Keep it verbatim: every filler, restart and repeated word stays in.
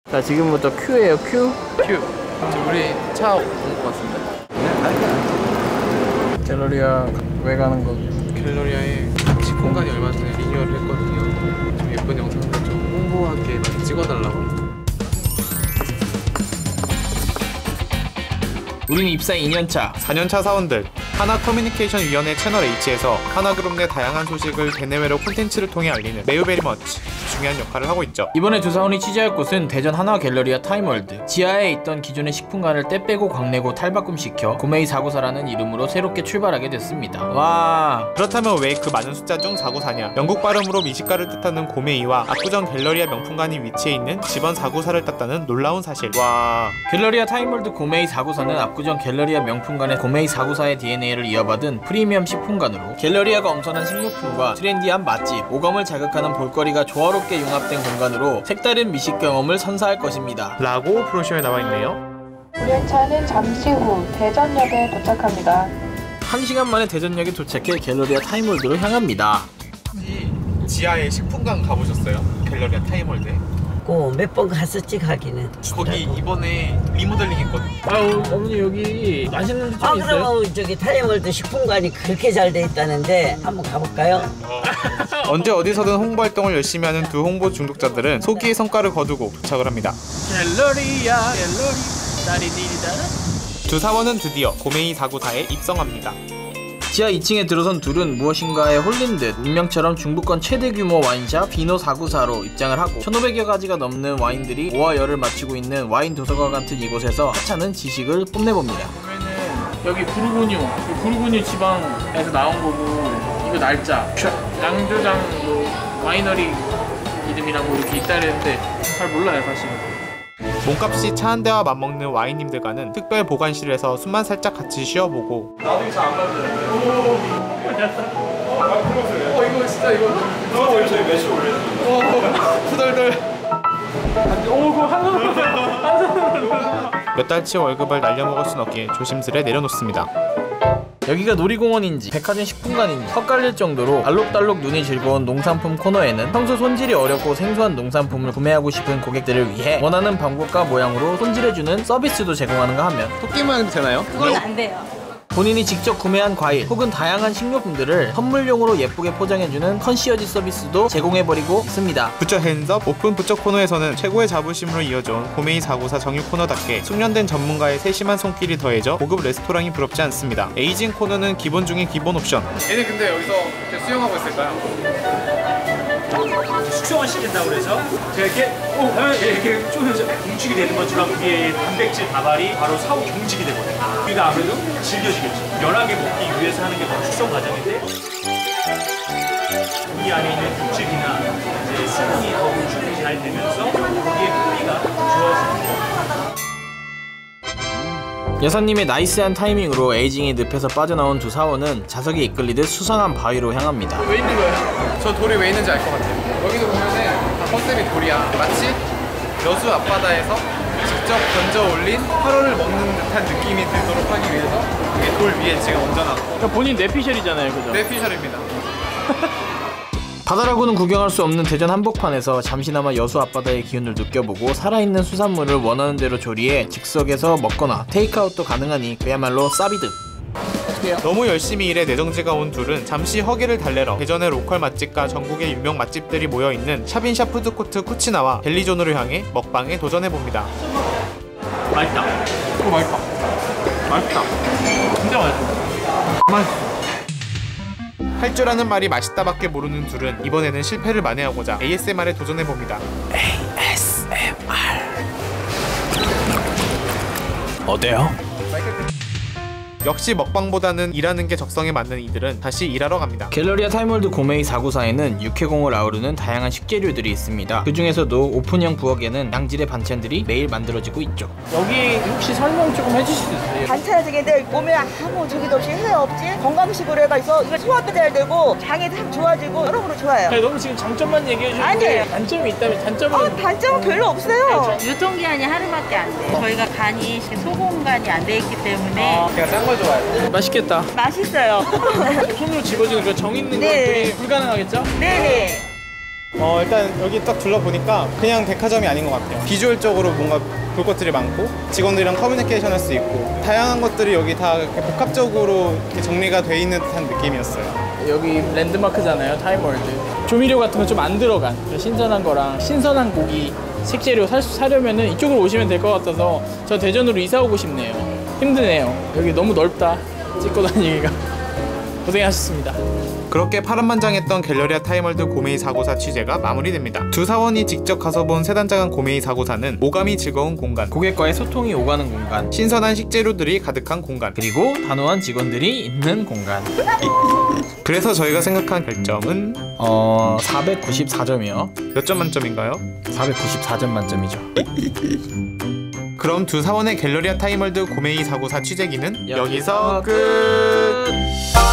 자, 지금부터 Q예요, Q. 큐. 우리 차 온 것 같은데. 갤러리아 왜 가는 거? 갤러리아에 공간이 얼마 전에 리뉴얼을 했거든요. 좀 예쁜 영상들 좀 홍보하게 많이 찍어달라고. 우리는 입사 이 년 차 사 년 차 사원들 하나 커뮤니케이션 위원회 채널 H에서 하나그룹 내 다양한 소식을 대내외로 콘텐츠를 통해 알리는 매우 베리 머치 중요한 역할을 하고 있죠. 이번에 두 사원이 취재할 곳은 대전 한화 갤러리아 타임월드. 지하에 있던 기존의 식품관을 떼 빼고 광내고 탈바꿈시켜 고메이 사구사라는 이름으로 새롭게 출발하게 됐습니다. 와, 그렇다면 왜 그 많은 숫자 중 사구사냐? 영국 발음으로 미식가를 뜻하는 고메이와 압구정 갤러리아 명품관이 위치해 있는 집원 사구사를 땄다는 놀라운 사실. 와, 갤러리아 타임월드 고메이 사구사는 압구정 갤러리아 명품관의 고메이 사구사의 디엔에이를 이어받은 프리미엄 식품관으로 갤러리아가 엄선한 식료품과 트렌디한 맛집, 오감을 자극하는 볼거리가 조화롭게 융합된 공간으로 색다른 미식 경험을 선사할 것입니다 라고 브로셔에 나와 있네요. 우리 차는 잠시 후 대전역에 도착합니다. 한 시간 만에 대전역에 도착해 갤러리아 타임월드로 향합니다. 지하에 식품관 가보셨어요? 갤러리아 타임월드에? 몇 번 갔었지 가기는. 거기 이번에 리모델링 했거든요. 아우, 어머니 여기 맛있는 데 좀 아 있어요? 그럼 저기 타임월드 식품관이 그렇게 잘 돼 있다는데 한번 가볼까요? 언제 어디서든 홍보 활동을 열심히 하는 두 홍보 중독자들은 소기의 성과를 거두고 도착을 합니다. 갤러리아 갤러리 따리디리다. 두 사원은 드디어 고메이 사구사에 입성합니다. 지하 이 층에 들어선 둘은 무엇인가에 홀린 듯 운명처럼 중부권 최대 규모 와인샵 비노 사구사로 입장을 하고 천오백여 가지가 넘는 와인들이 오와 열을 맞추고 있는 와인 도서관 같은 이곳에서 하찮은 지식을 뽐내봅니다. 보면은 여기 부르고뉴, 부르고뉴 지방에서 나온 거고 이거 날짜, 양조장 뭐 와이너리 이름이라고 이렇게 있다는데 잘 몰라요 사실. 몸값이 차 한 대와 맞먹는 와인님들과는 특별 보관실에서 숨만 살짝 같이 쉬어보고 나도 잘 안 만드는데. 어 이거 진짜 이거. 어 저희 몇시 올렸는데. 어 후덜덜. 오 그거 한 손으로 한 손으로. 몇 달치 월급을 날려먹을 순 없기에 조심스레 내려놓습니다. 여기가 놀이공원인지 백화점 식품관인지 헛갈릴 정도로 알록달록 눈이 즐거운 농산품 코너에는 평소 손질이 어렵고 생소한 농산품을 구매하고 싶은 고객들을 위해 원하는 방법과 모양으로 손질해주는 서비스도 제공하는가 하면 토끼 모양도 되나요? 그건 안 돼요. 본인이 직접 구매한 과일 혹은 다양한 식료품들을 선물용으로 예쁘게 포장해주는 컨시어지 서비스도 제공해버리고 있습니다. 부처 핸즈업 오픈 부처 코너에서는 최고의 자부심으로 이어져온 고메이 사구사 정유 코너답게 숙련된 전문가의 세심한 손길이 더해져 고급 레스토랑이 부럽지 않습니다. 에이징 코너는 기본 중에 기본 옵션. 얘는 근데 여기서 이렇게 수영하고 있을까요? 숙성을 시킨다고 그래서 제가 이렇게 오 하면 이렇게 쪼개서 경직이 되는 것처럼 위에 단백질 다발이 바로 사후 경직이 되거든요. 우리가 아무래도 질겨지겠죠. 연하게 먹기 위해서 하는 게 바로 숙성 과정인데 이 안에 있는 육즙이나 이제 수분이 더 보충이 잘 되면서 거기에 풍미가 좋아집니다. 여사님의 나이스한 타이밍으로 에이징의 늪에서 빠져나온 두 사원은 자석에 이끌리듯 수상한 바위로 향합니다. 왜 있는 거예요? 저 돌이 왜 있는지 알 것 같아요. 여기도 보면은 다 컨셉이 돌이야. 마치 여수 앞바다에서 직접 던져 올린 화로를 먹는 듯한 느낌이 들도록 하기 위해서 이게 돌 위에 지금 얹어놨고. 그러니까 본인 뇌피셜이잖아요, 그죠? 뇌피셜입니다. 바다라고는 구경할 수 없는 대전 한복판에서 잠시나마 여수 앞바다의 기운을 느껴보고 살아있는 수산물을 원하는 대로 조리해 즉석에서 먹거나 테이크아웃도 가능하니 그야말로 싸비득. 너무 열심히 일해 내정지가 온 둘은 잠시 허기를 달래러 대전의 로컬 맛집과 전국의 유명 맛집들이 모여있는 샵인샵 푸드코트 쿠치나와 델리존으로 향해 먹방에 도전해봅니다. 맛있다. 어 맛있다. 맛있다. 진짜 맛있어. 맛있어. 할 줄 아는 말이 맛있다밖에 모르는 둘은 이번에는 실패를 만회하고자 에이에스엠알에 도전해봅니다. 에이에스엠알 어때요? 역시 먹방보다는 일하는 게 적성에 맞는 이들은 다시 일하러 갑니다. 갤러리아 타임월드 고메이 사구사에는 육회공을 아우르는 다양한 식재료들이 있습니다. 그 중에서도 오픈형 부엌에는 양질의 반찬들이 매일 만들어지고 있죠. 여기 혹시 설명 조금 해주실 수 있어요? 반찬에들 보면 아무 저기도 없이 해 없지 건강식으로 해가지고 이거 소화도 잘 되고 장이 참 좋아지고 여러모로 좋아요. 아니, 너무 지금 장점만 얘기해 주는데 아니에요. 단점이 있다면 단점은 어, 단점은 별로 없어요. 유통기한이 하루밖에 안 돼요. 저희가 간이 소금간이 안 돼 있기 때문에 제가 짠 걸 좋아해요. 맛있겠다. 맛있어요. 손으로 집어주는 그 정 있는 네. 것들이 불가능하겠죠? 네네. 어 일단 여기 딱 둘러보니까 그냥 백화점이 아닌 것 같아요. 비주얼적으로 뭔가 볼 것들이 많고 직원들이랑 커뮤니케이션 할 수 있고 다양한 것들이 여기 다 이렇게 복합적으로 이렇게 정리가 돼 있는 듯한 느낌이었어요. 여기 랜드마크잖아요, 타임월드. 조미료 같은 거 좀 안 들어간 신선한 거랑 신선한 고기 식재료 사, 사려면은 이쪽으로 오시면 될 것 같아서 저 대전으로 이사 오고 싶네요. 힘드네요. 여기 너무 넓다. 찍고 다니기가. 고생하셨습니다. 그렇게 파란만장했던 갤러리아 타임월드 고메이 사고사 취재가 마무리됩니다. 두 사원이 직접 가서 본 세단장한 고메이 사고사는 오감이 즐거운 공간, 고객과의 소통이 오가는 공간, 신선한 식재료들이 가득한 공간, 그리고 단호한 직원들이 있는 공간. 그래서 저희가 생각한 결점은 어... 사백구십사 점이요. 몇 점 만점인가요? 사백구십사 점 만점이죠. 그럼 두 사원의 갤러리아 타임월드 고메이 사고사 취재기는 여기서 여기서 끝!